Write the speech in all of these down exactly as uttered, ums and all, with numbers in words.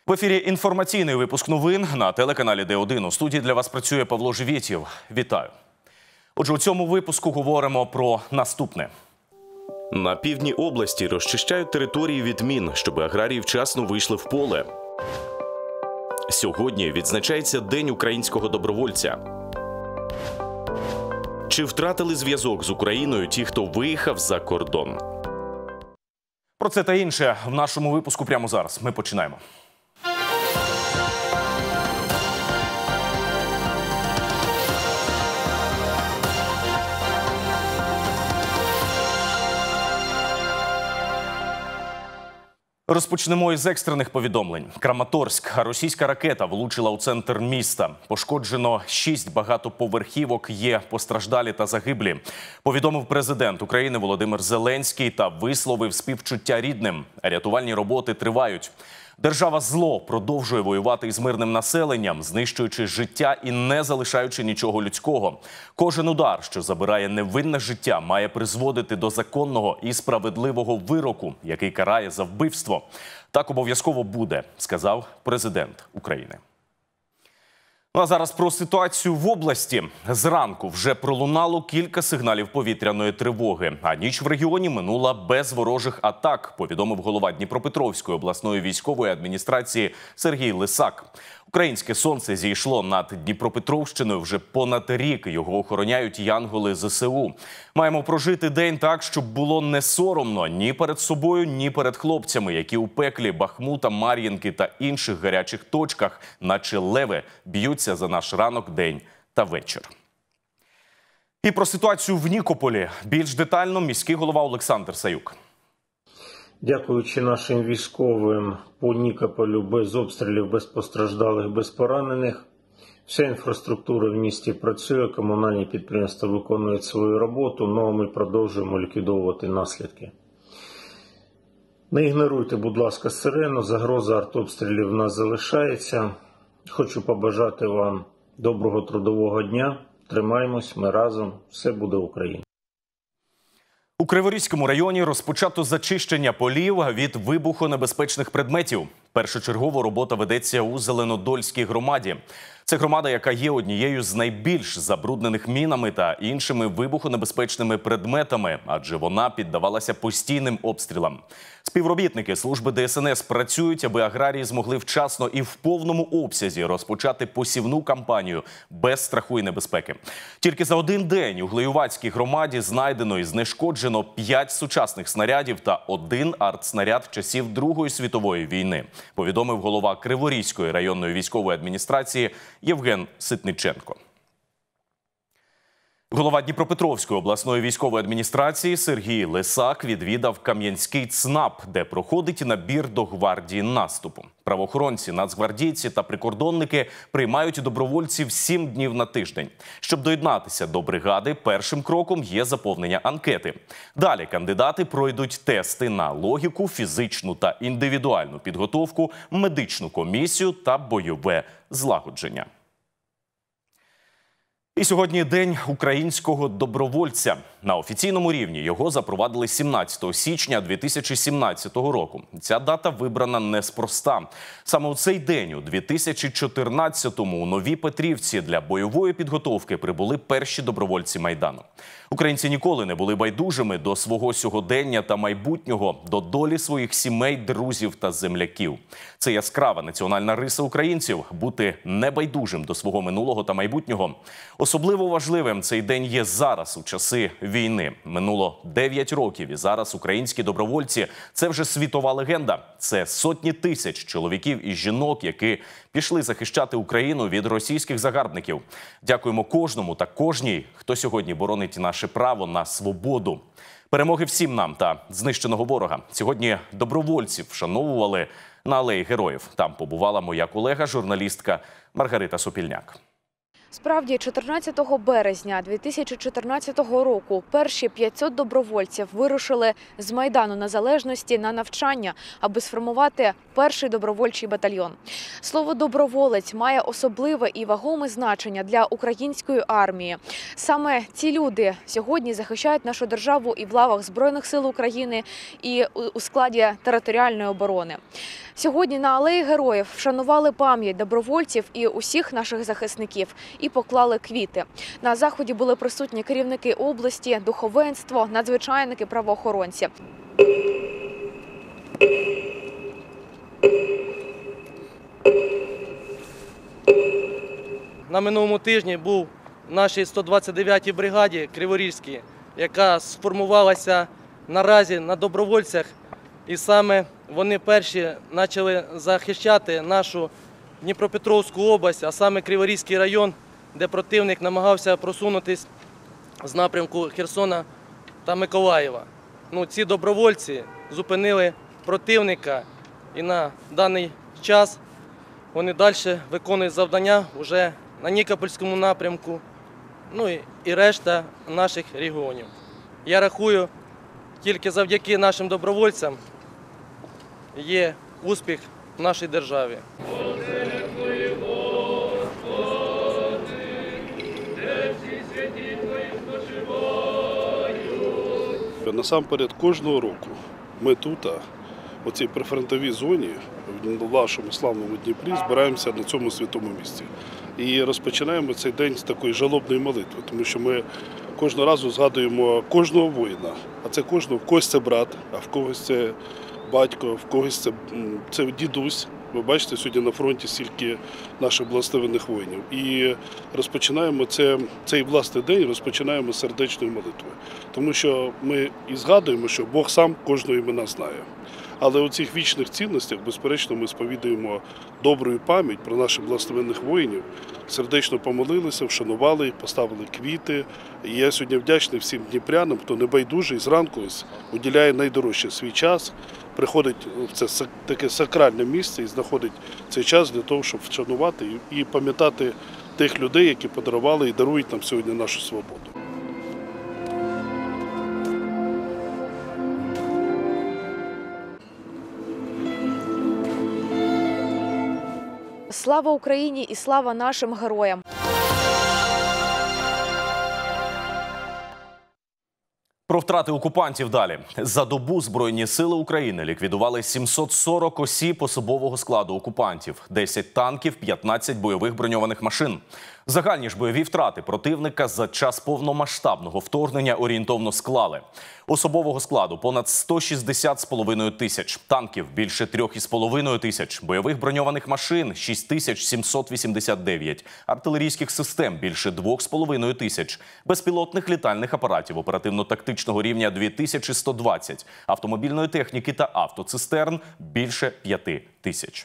В ефірі інформаційний випуск новин на телеканалі Д один. У студії для вас працює Павло Живєтєв. Вітаю. Отже, у цьому випуску говоримо про наступне. На півдні області розчищають території від мін, щоб аграрії вчасно вийшли в поле. Сьогодні відзначається День українського добровольця. Чи втратили зв'язок з Україною ті, хто виїхав за кордон? Про це та інше в нашому випуску прямо зараз. Ми починаємо. Розпочнемо із екстрених повідомлень. Краматорськ. Російська ракета влучила у центр міста. Пошкоджено шість багатоповерхівок, є постраждалі та загиблі. Повідомив президент України Володимир Зеленський та висловив співчуття рідним. Рятувальні роботи тривають. Держава-зло продовжує воювати із мирним населенням, знищуючи життя і не залишаючи нічого людського. Кожен удар, що забирає невинне життя, має призводити до законного і справедливого вироку, який карає за вбивство. Так обов'язково буде, сказав президент України. Ну а зараз про ситуацію в області. Зранку вже пролунало кілька сигналів повітряної тривоги, а ніч в регіоні минула без ворожих атак, повідомив голова Дніпропетровської обласної військової адміністрації Сергій Лисак. Українське сонце зійшло над Дніпропетровщиною вже понад рік. Його охороняють янголи Зе Се У. Маємо прожити день так, щоб було не соромно ні перед собою, ні перед хлопцями, які у пеклі Бахмута, Мар'їнки та інших гарячих точках, наче леви, б'ються за наш ранок, день та вечір. І про ситуацію в Нікополі більш детально міський голова Олександр Саюк. Дякуючи нашим військовим по Нікополю без обстрілів, без постраждалих, без поранених, вся інфраструктура в місті працює, комунальні підприємства виконують свою роботу, але ми продовжуємо ліквідовувати наслідки. Не ігноруйте, будь ласка, сирену, загроза артобстрілів в нас залишається. Хочу побажати вам доброго трудового дня, тримаємось, ми разом, все буде Україна. У Криворізькому районі розпочато зачищення полів від вибухонебезпечних предметів. Першочергово робота ведеться у Зеленодольській громаді. Це громада, яка є однією з найбільш забруднених мінами та іншими вибухонебезпечними предметами, адже вона піддавалася постійним обстрілам. Співробітники служби Де Ес Ен Ес працюють, аби аграрії змогли вчасно і в повному обсязі розпочати посівну кампанію без страху і небезпеки. Тільки за один день у Глеювацькій громаді знайдено і знешкоджено п'ять сучасних снарядів та один артснаряд часів Другої світової війни, повідомив голова Криворізької районної військової адміністрації Євген Ситниченко. Голова Дніпропетровської обласної військової адміністрації Сергій Лисак відвідав Кам'янський ЦНАП, де проходить набір до гвардії наступу. Правоохоронці, нацгвардійці та прикордонники приймають добровольців сім днів на тиждень. Щоб доєднатися до бригади, першим кроком є заповнення анкети. Далі кандидати пройдуть тести на логіку, фізичну та індивідуальну підготовку, медичну комісію та бойове злагодження. І сьогодні День українського добровольця. На офіційному рівні його запровадили сімнадцятого січня дві тисячі сімнадцятого року. Ця дата вибрана неспроста. Саме у цей день, у дві тисячі чотирнадцятому, у Новій Петрівці для бойової підготовки прибули перші добровольці Майдану. Українці ніколи не були байдужими до свого сьогодення та майбутнього, до долі своїх сімей, друзів та земляків. Це яскрава національна риса українців – бути небайдужим до свого минулого та майбутнього. Особливо важливим цей день є зараз, у часи війни. Минуло дев'ять років, і зараз українські добровольці – це вже світова легенда. Це сотні тисяч чоловіків і жінок, які пішли захищати Україну від російських загарбників. Дякуємо кожному та кожній, хто сьогодні боронить наше право на свободу. Перемоги всім нам та знищеного ворога. Сьогодні добровольців вшановували на Алеї Героїв. Там побувала моя колега, журналістка Маргарита Сопільняк. Справді, чотирнадцятого березня дві тисячі чотирнадцятого року перші п'ятсот добровольців вирушили з Майдану Незалежності на навчання, аби сформувати перший добровольчий батальйон. Слово «доброволець» має особливе і вагоме значення для української армії. Саме ці люди сьогодні захищають нашу державу і в лавах Збройних сил України, і у складі територіальної оборони. Сьогодні на Алеї Героїв вшанували пам'ять добровольців і усіх наших захисників і поклали квіти. На заході були присутні керівники області, духовенство, надзвичайники, правоохоронці. На минулому тижні був в нашій сто двадцять дев'ятій бригаді Криворізькій, яка сформувалася наразі на добровольцях. І саме вони перші почали захищати нашу Дніпропетровську область, а саме Криворізький район, де противник намагався просунутися з напрямку Херсона та Миколаєва. Ну, ці добровольці зупинили противника, і на даний час вони далі виконують завдання вже на Нікопольському напрямку, ну і, і решта наших регіонів. Я рахую, тільки завдяки нашим добровольцям є успіх в нашій державі. Насамперед, кожного року ми тут, у цій прифронтовій зоні, в нашому славному Дніпрі, збираємося на цьому святому місці. І розпочинаємо цей день з такої жалобної молитви, тому що ми кожного разу згадуємо кожного воїна, а це кожного, в когось це брат, а в когось це батько, в когось це, це дідусь. Ви бачите, сьогодні на фронті стільки наших благословенних воїнів. І розпочинаємо це, цей власний день розпочинаємо з сердечної молитви. Тому що ми і згадуємо, що Бог сам кожного імена знає. Але у цих вічних цінностях, безперечно, ми сповідуємо добру пам'ять про наших благословенних воїнів, сердечно помолилися, вшанували, поставили квіти. І я сьогодні вдячний всім дніпрянам, хто небайдужий зранку уділяє найдорожче свій час, приходить в це таке сакральне місце і знаходить цей час для того, щоб вшанувати і пам'ятати тих людей, які подарували і дарують нам сьогодні нашу свободу. Слава Україні і слава нашим героям! Про втрати окупантів далі. За добу Збройні сили України ліквідували сімсот сорок осіб особового складу окупантів, десять танків, п'ятнадцять бойових броньованих машин. Загальні ж бойові втрати противника за час повномасштабного вторгнення орієнтовно склали. Особового складу понад сто шістдесят з половиною тисяч, танків більше трьох із половиною тисяч, бойових броньованих машин шість тисяч сімсот вісімдесят дев'ять, артилерійських систем більше двох з половиною тисяч, безпілотних літальних апаратів оперативно-тактичного рівня дві тисячі сто двадцять, автомобільної техніки та автоцистерн більше п'яти тисяч.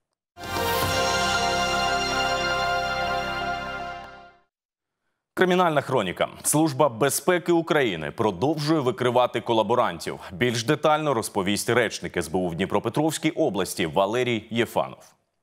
Кримінальна хроніка. Служба безпеки України продовжує викривати колаборантів. Більш детально розповість речник ес бе у в Дніпропетровській області Валерій Єфанов.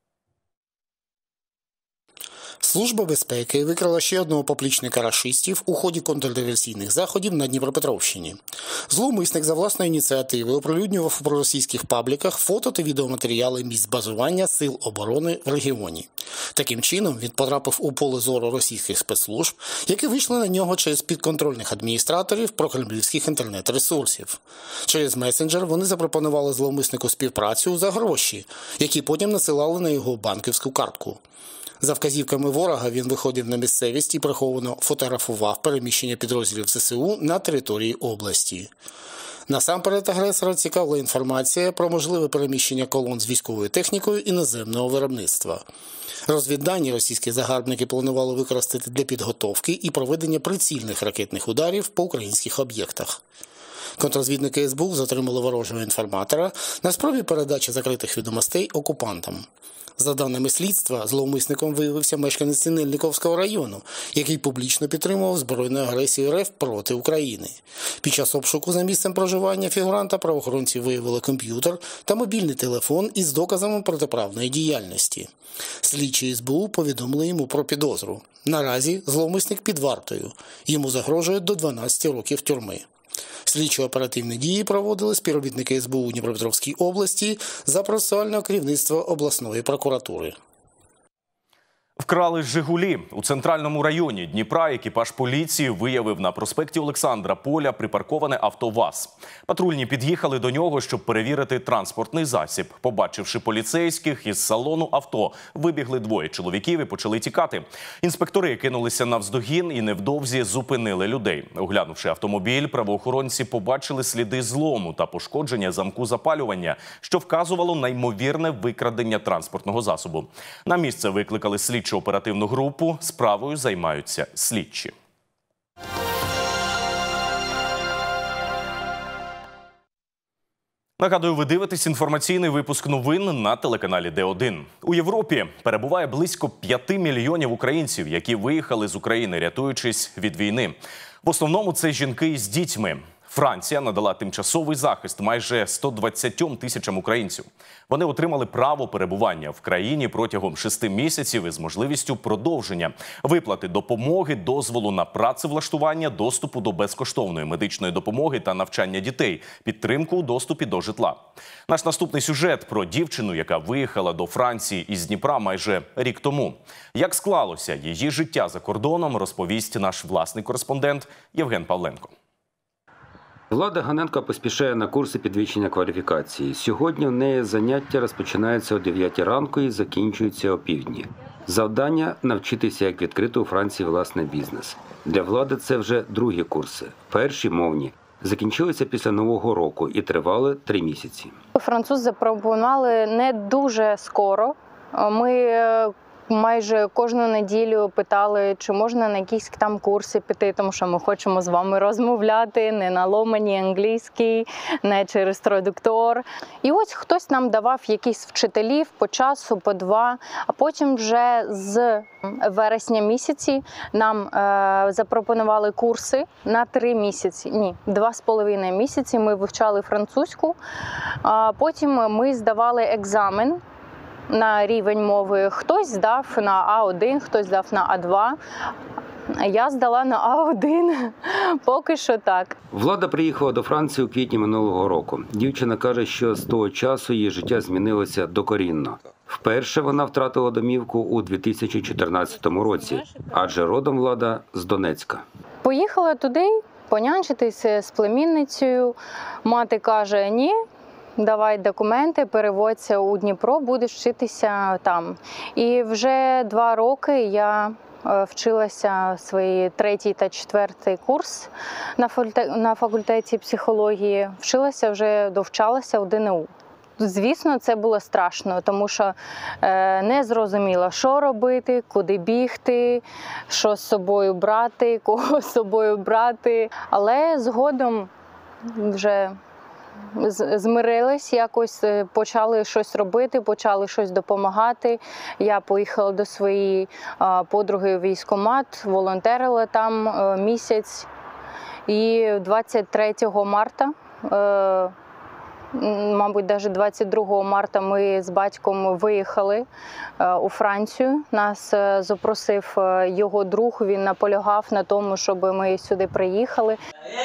Служба безпеки викрила ще одного поплічника рашистів у ході контрдиверсійних заходів на Дніпропетровщині. Зловмисник за власної ініціативи оприлюднював у проросійських пабліках фото та відеоматеріали місць базування сил оборони в регіоні. Таким чином він потрапив у поле зору російських спецслужб, які вийшли на нього через підконтрольних адміністраторів прокремлівських інтернет-ресурсів. Через месенджер вони запропонували зловмиснику співпрацю за гроші, які потім насилали на його банківську картку. За вказівками ворога він виходив на місцевість і приховано фотографував переміщення підрозділів зе се у на території області. Насамперед агресора цікавила інформація про можливе переміщення колон з військовою технікою іноземного виробництва. Розвіддані російські загарбники планували використати для підготовки і проведення прицільних ракетних ударів по українських об'єктах. Контррозвідники ес бе у затримали ворожого інформатора на спробі передачі закритих відомостей окупантам. За даними слідства, зловмисником виявився мешканець Синельниковського району, який публічно підтримував збройну агресію РФ проти України. Під час обшуку за місцем проживання фігуранта правоохоронці виявили комп'ютер та мобільний телефон із доказами протиправної діяльності. Слідчі ес бе у повідомили йому про підозру. Наразі зловмисник під вартою. Йому загрожує до дванадцяти років тюрми. Слідчо-оперативні дії проводили співробітники ес бе у Дніпропетровській області за процесуального керівництва обласної прокуратури. Вкрали «Жигулі». У центральному районі Дніпра екіпаж поліції виявив на проспекті Олександра Поля припарковане авто ВАЗ. Патрульні під'їхали до нього, щоб перевірити транспортний засіб. Побачивши поліцейських, із салону авто вибігли двоє чоловіків і почали тікати. Інспектори кинулися навздогін і невдовзі зупинили людей. Оглянувши автомобіль, правоохоронці побачили сліди злому та пошкодження замку запалювання, що вказувало на ймовірне викрадення транспортного засобу. На місце викликали слідчі оперативну групу. Справою займаються слідчі. Нагадую, ви дивитесь інформаційний випуск новин на телеканалі Д один. У Європі перебуває близько п'яти мільйонів українців, які виїхали з України, рятуючись від війни. В основному це жінки із дітьми. Франція надала тимчасовий захист майже ста двадцяти тисячам українців. Вони отримали право перебування в країні протягом шести місяців із можливістю продовження, виплати допомоги, дозволу на працевлаштування, доступу до безкоштовної медичної допомоги та навчання дітей, підтримку у доступі до житла. Наш наступний сюжет про дівчину, яка виїхала до Франції із Дніпра майже рік тому. Як склалося її життя за кордоном, розповість наш власний кореспондент Євген Павленко. Влада Ганенко поспішає на курси підвищення кваліфікації. Сьогодні в неї заняття розпочинаються о дев'ятій ранку і закінчуються о півдні. Завдання – навчитися, як відкрити у Франції власний бізнес. Для Влади це вже другі курси. Перші, мовні, закінчилися після Нового року і тривали три місяці. Французи запропонували не дуже скоро. Ми майже кожну неділю питали, чи можна на якісь там курси піти, тому що ми хочемо з вами розмовляти, не на ломані англійській, не через традуктор. І ось хтось нам давав якісь вчителів по часу, по два, а потім вже з вересня місяці нам е, запропонували курси на три місяці. Ні, два з половиною місяці ми вивчали французьку, а потім ми здавали екзамен на рівень мови. Хтось здав на А один, хтось здав на А два. Я здала на А один. Поки що так. Влада приїхала до Франції у квітні минулого року. Дівчина каже, що з того часу її життя змінилося докорінно. Вперше вона втратила домівку у дві тисячі чотирнадцятому році, адже родом Влада з Донецька. Поїхала туди понянчитися з племінницею. Мати каже, ні, давай документи, переводься у Дніпро, будеш вчитися там. І вже два роки я вчилася свій третій та четвертий курс на факультеті психології. Вчилася вже, довчалася у Д Н У. Звісно, це було страшно, тому що не зрозуміла, що робити, куди бігти, що з собою брати, кого з собою брати. Але згодом вже змирились, якось почали щось робити, почали щось допомагати. Я поїхала до своєї подруги у військкомат, волонтерила там місяць. І двадцять третього марта, мабуть, навіть двадцять другого марта ми з батьком виїхали у Францію. Нас запросив його друг, він наполягав на тому, щоб ми сюди приїхали.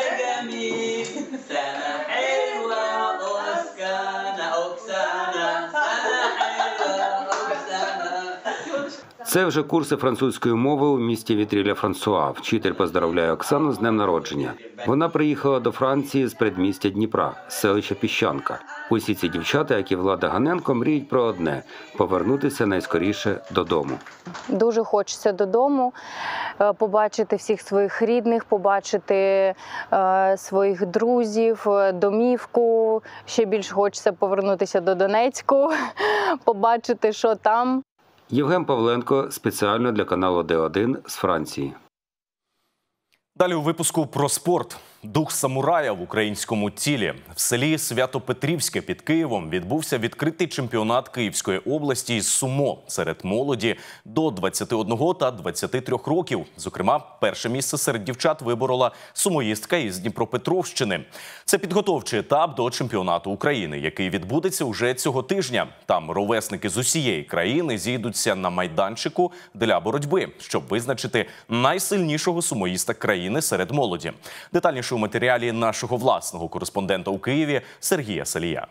Це вже курси французької мови у місті Вітрі-Ля-Франсуа. Вчитель поздоровляє Оксану з днем народження. Вона приїхала до Франції з передмістя Дніпра, селища Піщанка. Усі ці дівчата, як і Влада Ганенко, мріють про одне – повернутися найскоріше додому. Дуже хочеться додому, побачити всіх своїх рідних, побачити е, своїх друзів, домівку. Ще більше хочеться повернутися до Донецьку, побачити, що там. Євген Павленко спеціально для каналу Д один з Франції. Далі у випуску про спорт. Дух самурая в українському тілі. В селі Свято-Петрівське під Києвом відбувся відкритий чемпіонат Київської області із сумо серед молоді до двадцяти одного та двадцяти трьох років. Зокрема, перше місце серед дівчат виборола сумоїстка із Дніпропетровщини. Це підготовчий етап до чемпіонату України, який відбудеться уже цього тижня. Там ровесники з усієї країни зійдуться на майданчику для боротьби, щоб визначити найсильнішого сумоїста країни серед молоді. Детальніше у матеріалі нашого власного кореспондента у Києві Сергія Салія.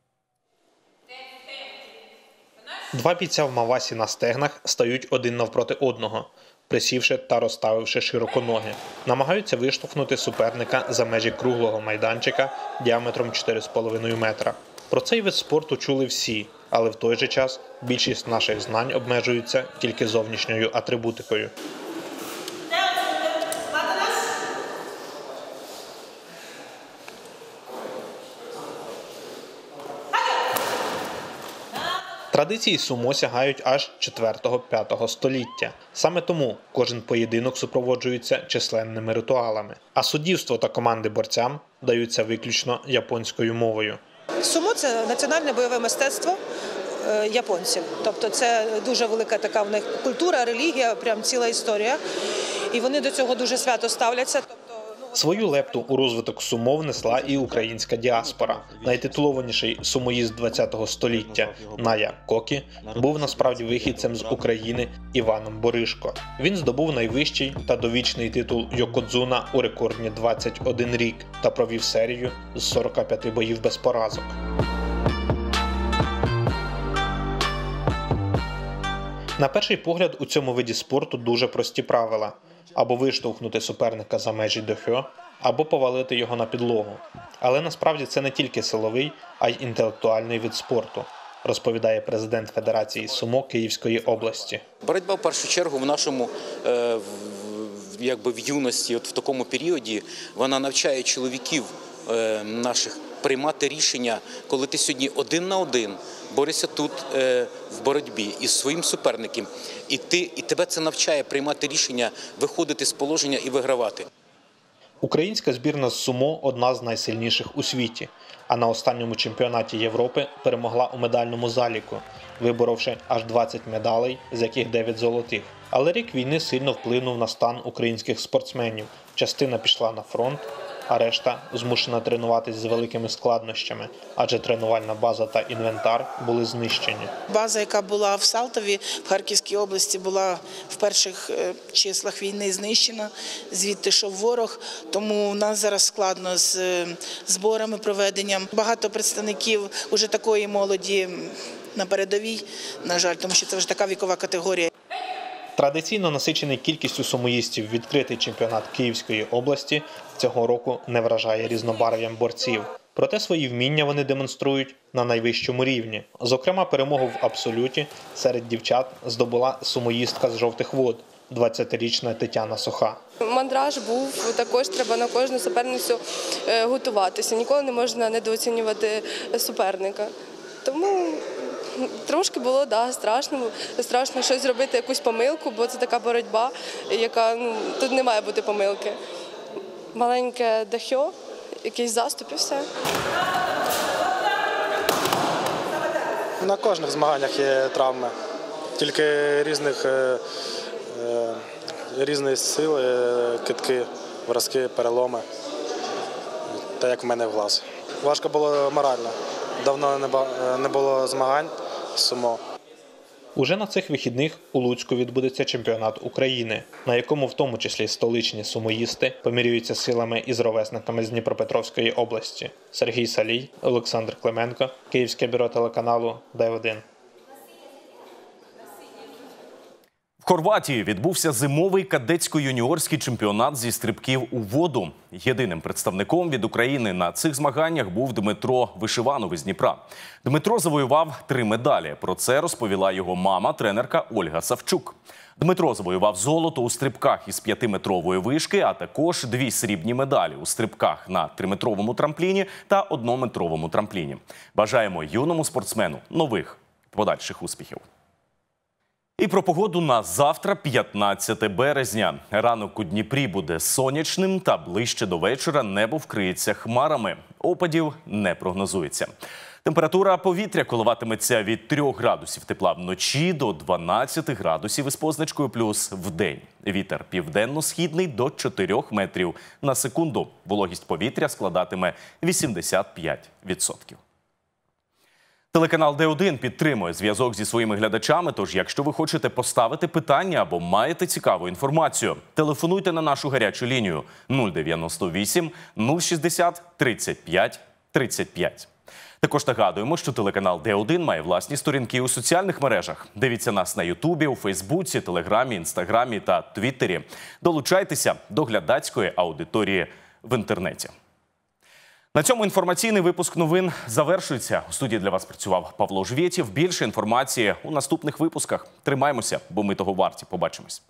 Два бійця в мавасі на стегнах стають один навпроти одного, присівши та розставивши широко ноги. Намагаються виштовхнути суперника за межі круглого майданчика діаметром чотири з половиною метра. Про цей вид спорту чули всі, але в той же час більшість наших знань обмежуються тільки зовнішньою атрибутикою. Традиції сумо сягають аж четвертого-п'ятого століття. Саме тому кожен поєдинок супроводжується численними ритуалами. А суддівство та команди борцям даються виключно японською мовою. Сумо – це національне бойове мистецтво японців. Тобто це дуже велика така в них культура, релігія, прям ціла історія. І вони до цього дуже свято ставляться. Свою лепту у розвиток сумо внесла і українська діаспора. Найтитулованіший сумоїст ХХ століття Ная Кокі був насправді вихідцем з України Іваном Боришко. Він здобув найвищий та довічний титул Йокодзуна у рекордні двадцять один рік та провів серію з сорока п'яти боїв без поразок. На перший погляд у цьому виді спорту дуже прості правила. Або виштовхнути суперника за межі дохьо, або повалити його на підлогу. Але насправді це не тільки силовий, а й інтелектуальний вид спорту, розповідає президент Федерації сумо Київської області. Боротьба в першу чергу в нашому е, в, якби в юності, от в такому періоді, вона навчає чоловіків е, наших приймати рішення, коли ти сьогодні один на один борешся тут е, в боротьбі із своїм суперником, і, ти, і тебе це навчає приймати рішення, виходити з положення і вигравати. Українська збірна з сумо – одна з найсильніших у світі, а на останньому чемпіонаті Європи перемогла у медальному заліку, виборовши аж двадцять медалей, з яких дев'ять золотих. Але рік війни сильно вплинув на стан українських спортсменів. Частина пішла на фронт, а решта змушена тренуватись з великими складнощами, адже тренувальна база та інвентар були знищені. База, яка була в Салтові, в Харківській області, була в перших числах війни знищена, звідти йшов ворог, тому у нас зараз складно з зборами, проведенням. Багато представників уже такої молоді на передовій, на жаль, тому що це вже така вікова категорія. Традиційно насичений кількістю сумоїстів відкритий чемпіонат Київської області цього року не вражає різнобарв'ям борців. Проте свої вміння вони демонструють на найвищому рівні. Зокрема, перемогу в абсолюті серед дівчат здобула сумоїстка з Жовтих Вод – двадцятирічна Тетяна Соха. Мандраж був, також треба на кожну суперницю готуватися. Ніколи не можна недооцінювати суперника. Тому трошки було, да, страшно, страшно щось зробити, якусь помилку, бо це така боротьба, яка, ну, тут не має бути помилки. Маленьке дахьо, якийсь заступ і все. На кожних змаганнях є травми, тільки різних, різної сили, китки, вразки, переломи, та як в мене в глаз. Важко було морально. Давно не було змагань сумо. Уже на цих вихідних у Луцьку відбудеться чемпіонат України, на якому в тому числі столичні сумоїсти помірюються силами із ровесниками з Дніпропетровської області. Сергій Салій, Олександр Клименко, Київське бюро телеканалу Д один. В Хорватії відбувся зимовий кадетсько-юніорський чемпіонат зі стрибків у воду. Єдиним представником від України на цих змаганнях був Дмитро Вишиванов із Дніпра. Дмитро завоював три медалі. Про це розповіла його мама, тренерка Ольга Савчук. Дмитро завоював золото у стрибках із п'ятиметрової вишки, а також дві срібні медалі у стрибках на триметровому трампліні та однометровому трампліні. Бажаємо юному спортсмену нових подальших успіхів. І про погоду на завтра, п'ятнадцяте березня. Ранок у Дніпрі буде сонячним та ближче до вечора небо вкриється хмарами. Опадів не прогнозується. Температура повітря коливатиметься від трьох градусів тепла вночі до дванадцяти градусів із позначкою плюс вдень. Вітер південно-східний до чотирьох метрів на секунду. Вологість повітря складатиме вісімдесят п'ять відсотків. Телеканал Д один підтримує зв'язок зі своїми глядачами, тож якщо ви хочете поставити питання або маєте цікаву інформацію, телефонуйте на нашу гарячу лінію нуль дев'яносто вісім нуль шістдесят тридцять п'ять тридцять п'ять. Також нагадуємо, що телеканал Д один має власні сторінки у соціальних мережах. Дивіться нас на Ютубі, у Фейсбуці, Телеграмі, Інстаграмі та Твіттері. Долучайтеся до глядацької аудиторії в інтернеті. На цьому інформаційний випуск новин завершується. У студії для вас працював Павло Жвєтєв. Більше інформації у наступних випусках. Тримаймося, бо ми того варті. Побачимось.